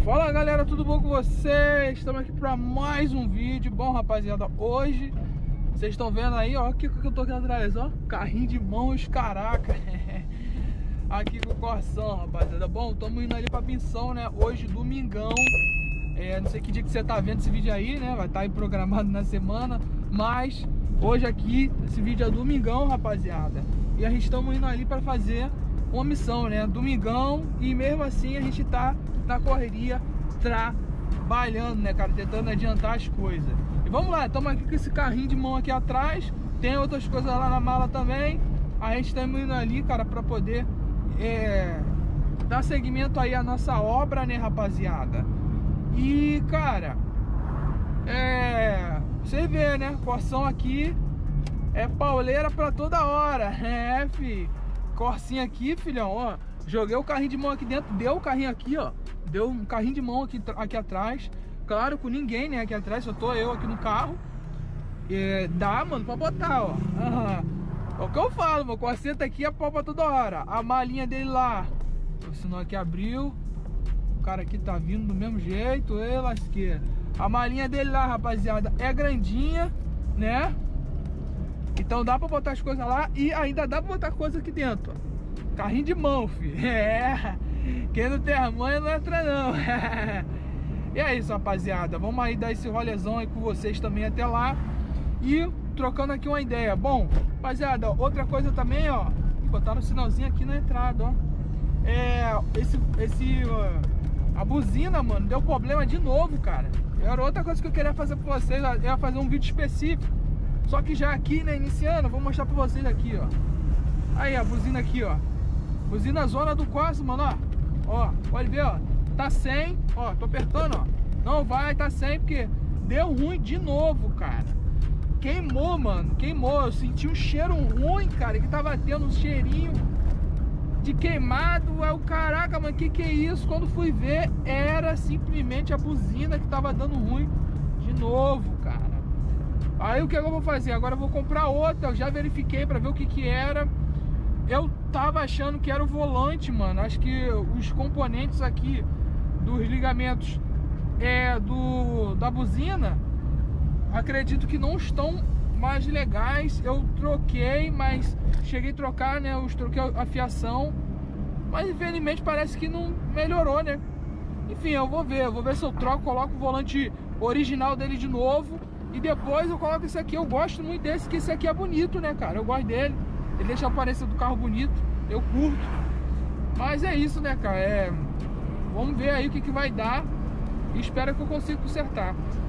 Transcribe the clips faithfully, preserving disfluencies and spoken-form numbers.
Fala galera, tudo bom com vocês? Estamos aqui para mais um vídeo. Bom rapaziada, hoje vocês estão vendo aí, ó, o que, que eu tô aqui atrás, ó, carrinho de mãos, caraca. Aqui com o Corsão, rapaziada. Bom, estamos indo ali pra Pinção, né? Hoje, domingão. É, não sei que dia que você tá vendo esse vídeo aí, né? Vai estar aí programado na semana. Mas hoje aqui, esse vídeo é domingão, rapaziada. E a gente estamos indo ali pra fazer uma missão, né? Domingão. E mesmo assim a gente tá na correria, trabalhando, né, cara? Tentando adiantar as coisas. E vamos lá, estamos aqui com esse carrinho de mão aqui atrás. Tem outras coisas lá na mala também. A gente tá indo ali, cara, pra poder é, dar seguimento aí à nossa obra, né, rapaziada? E, cara, é... você vê, né? Corsão aqui é pauleira pra toda hora. É, fi. Corsinha aqui, filhão, ó. Joguei o carrinho de mão aqui dentro. Deu o carrinho aqui, ó. Deu um carrinho de mão aqui, aqui atrás. Claro, com ninguém, né, aqui atrás. Só tô eu aqui no carro. É, dá, mano, pra botar, ó. Aham. É o que eu falo, meu corsinha tá aqui, é pau pra toda hora. A malinha dele lá, o sinal aqui abriu. O cara aqui tá vindo do mesmo jeito. Ei, lasqueira. A malinha dele lá, rapaziada, é grandinha, né? Então dá pra botar as coisas lá. E ainda dá pra botar coisa aqui dentro, ó. Carrinho de mão, filho. É. Quem não tem a manha não entra não. E é isso, rapaziada. Vamos aí dar esse rolezão aí com vocês também até lá. E trocando aqui uma ideia. Bom, rapaziada, outra coisa também, ó. Botaram um sinalzinho aqui na entrada, ó. É, esse, esse uh, a buzina, mano, deu problema de novo, cara. Era outra coisa que eu queria fazer pra vocês. Eu ia fazer um vídeo específico. Só que já aqui, né, iniciando, eu vou mostrar pra vocês aqui, ó. Aí, a buzina aqui, ó. Buzina zona do Corsa, mano, ó. Ó, pode ver, ó. Tá sem, ó, tô apertando, ó. Não vai, tá sem, porque deu ruim de novo, cara. Queimou, mano, queimou. Eu senti um cheiro ruim, cara, que tava tendo um cheirinho de queimado. É o caraca, mano, que que é isso? Quando fui ver, era simplesmente a buzina que tava dando ruim de novo, cara. Aí o que eu vou fazer? Agora eu vou comprar outra. Eu já verifiquei pra ver o que que era. Eu tava achando que era o volante, mano. Acho que os componentes aqui dos ligamentos é, do, da buzina, acredito que não estão mais legais. Eu troquei, mas cheguei a trocar, né? Eu troquei a fiação, mas infelizmente parece que não melhorou, né? Enfim, eu vou ver, eu vou ver se eu troco, coloco o volante original dele de novo e depois eu coloco esse aqui. Eu gosto muito desse, que esse aqui é bonito, né, cara? Eu gosto dele, ele deixa a aparência do carro bonito, eu curto. Mas é isso, né, cara? É... Vamos ver aí o que que vai dar e espero que eu consiga consertar.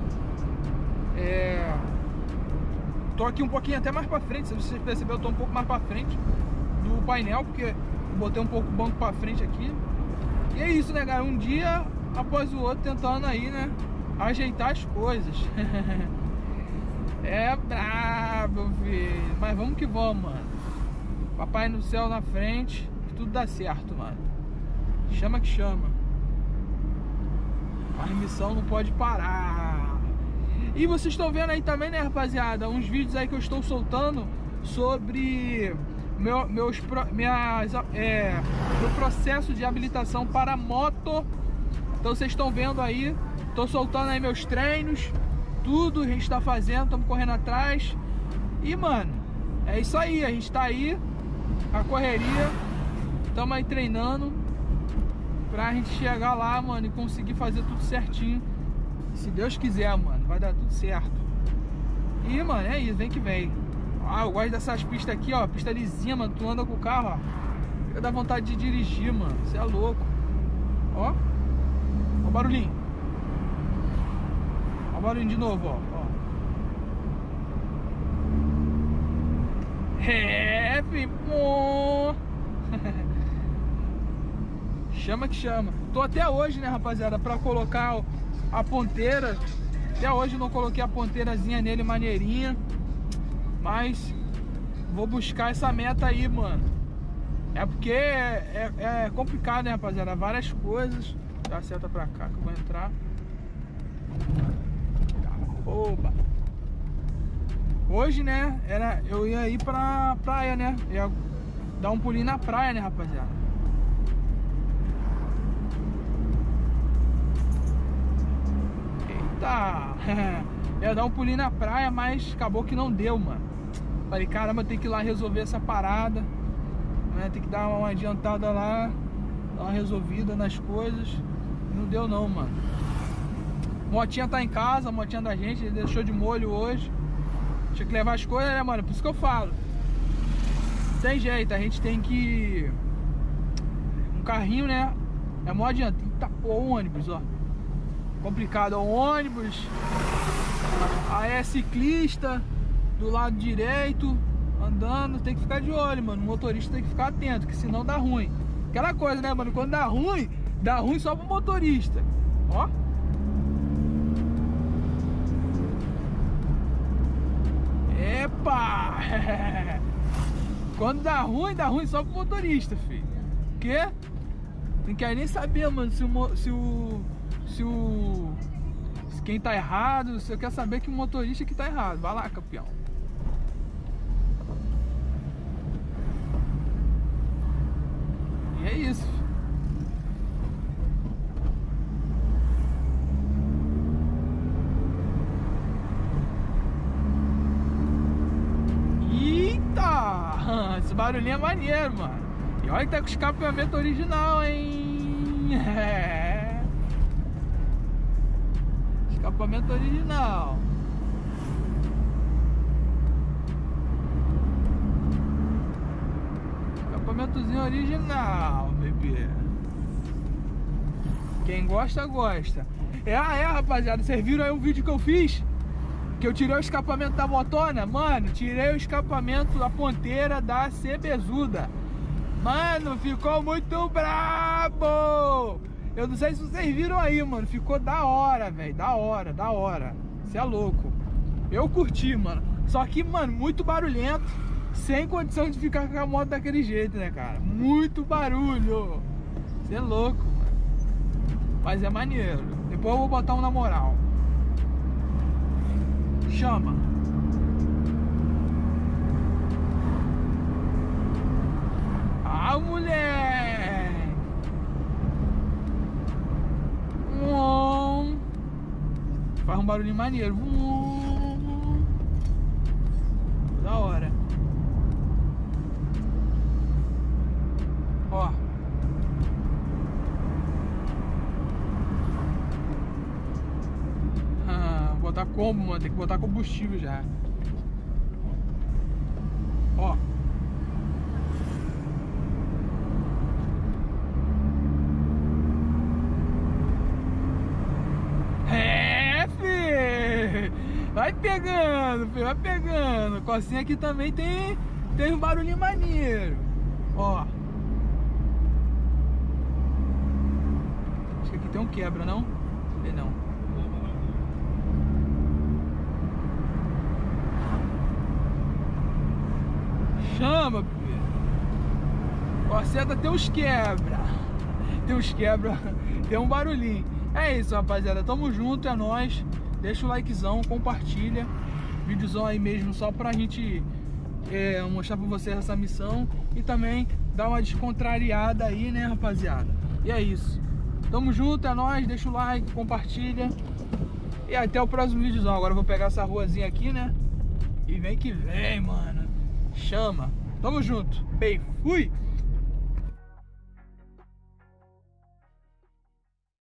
É... Tô aqui um pouquinho até mais pra frente. Se vocês perceberam, eu tô um pouco mais pra frente do painel, porque eu botei um pouco o banco pra frente aqui. E é isso, né, cara? Um dia após o outro tentando aí, né, ajeitar as coisas. É brabo, filho. Mas vamos que vamos, mano. Papai no céu na frente, tudo dá certo, mano. Chama que chama. A missão não pode parar. E vocês estão vendo aí também, né, rapaziada, uns vídeos aí que eu estou soltando sobre meu, meus, minhas, é, meu processo de habilitação para moto. Então vocês estão vendo aí, tô soltando aí meus treinos, tudo a gente tá fazendo, estamos correndo atrás. E, mano, é isso aí, a gente tá aí, a correria, estamos aí treinando pra gente chegar lá, mano, e conseguir fazer tudo certinho. Se Deus quiser, mano, vai dar tudo certo. E, mano, é isso, vem que vem. Ah, eu gosto dessas pistas aqui, ó. Pista lisinha, mano. Tu anda com o carro, ó. Fica dá vontade de dirigir, mano. Você é louco. Ó. Ó o barulhinho. Ó o barulhinho de novo, ó. Ó. É, filho. Chama que chama. Tô até hoje, né, rapaziada, pra colocar a ponteira. Até hoje eu não coloquei a ponteirazinha nele maneirinha, mas vou buscar essa meta aí, mano. É porque é, é, é complicado, né, rapaziada? Várias coisas. Dá seta pra cá que eu vou entrar. Opa. Hoje, né, era, eu ia ir pra praia, né? Ia dar um pulinho na praia, né, rapaziada? Epa! Ia dar um pulinho na praia, mas acabou que não deu, mano. Falei, caramba, tem que ir lá resolver essa parada, né? Tem que dar uma adiantada lá, dar uma resolvida nas coisas. Não deu não, mano. Motinha tá em casa, a motinha da gente, ele deixou de molho hoje. Tinha que levar as coisas, né, mano? Por isso que eu falo. Tem jeito, a gente tem que... Um carrinho, né? É mó adianta. Eita, pô, o ônibus, ó. Complicado, ó, o ônibus. Aí é ciclista do lado direito, andando. Tem que ficar de olho, mano. O motorista tem que ficar atento, que senão dá ruim. Aquela coisa, né, mano? Quando dá ruim, dá ruim só pro motorista. Ó. Epa! Quando dá ruim, dá ruim só pro motorista, filho. Porque não quer nem saber, mano, se o... Se o, se o se quem tá errado, você quer saber que o motorista que tá errado. Vai lá, campeão. E é isso. Esse barulhinho é maneiro, mano. E olha que tá com escapamento original, hein? É. Escapamento original. Escapamentozinho original, bebê. Quem gosta, gosta. É, ah, é, rapaziada. Vocês viram aí um vídeo que eu fiz? Que eu tirei o escapamento da motona? Mano, tirei o escapamento da ponteira da Cebezuda. Mano, ficou muito brabo. Eu não sei se vocês viram aí, mano. Ficou da hora, velho. Da hora, da hora. Você é louco. Eu curti, mano. Só que, mano, muito barulhento. Sem condição de ficar com a moto daquele jeito, né, cara? Muito barulho. Você é louco, mano. Mas é maneiro. Depois eu vou botar um na moral. Chama. Ah, mulher. Uom. Faz um barulhinho maneiro. Uom. Da hora. Ó. Botar como, mano? Tem que botar combustível já. Ó. É, fi. Vai pegando, fi. Vai pegando. Cocinha aqui também tem, tem um barulhinho maneiro. Ó. Acho que aqui tem um quebra, não? Tem não. Chama, bebê. Corceta tem uns quebra. Tem uns quebra. Tem um barulhinho. É isso, rapaziada. Tamo junto, é nóis. Deixa o likezão, compartilha. Vídeozão aí mesmo só pra gente é, mostrar pra vocês essa missão. E também dar uma descontrariada aí, né, rapaziada. E é isso. Tamo junto, é nóis. Deixa o like, compartilha. E até o próximo vídeozão. Agora eu vou pegar essa ruazinha aqui, né? E vem que vem, mano. Chama. Tamo junto. Bem, fui.